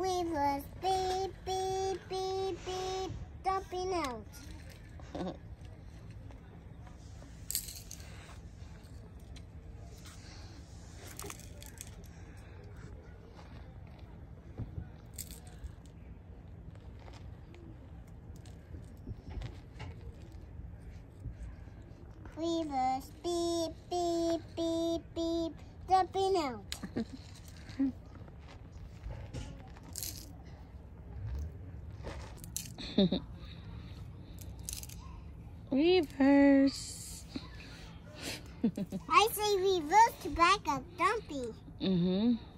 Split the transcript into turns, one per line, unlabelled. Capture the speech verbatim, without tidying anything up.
Weavers, beep, beep, beep, beep, dumping out. Weavers, beep, beep, beep, beep, dumping out.
Reverse.
I say reverse to back up, dumpy.
Mm-hmm.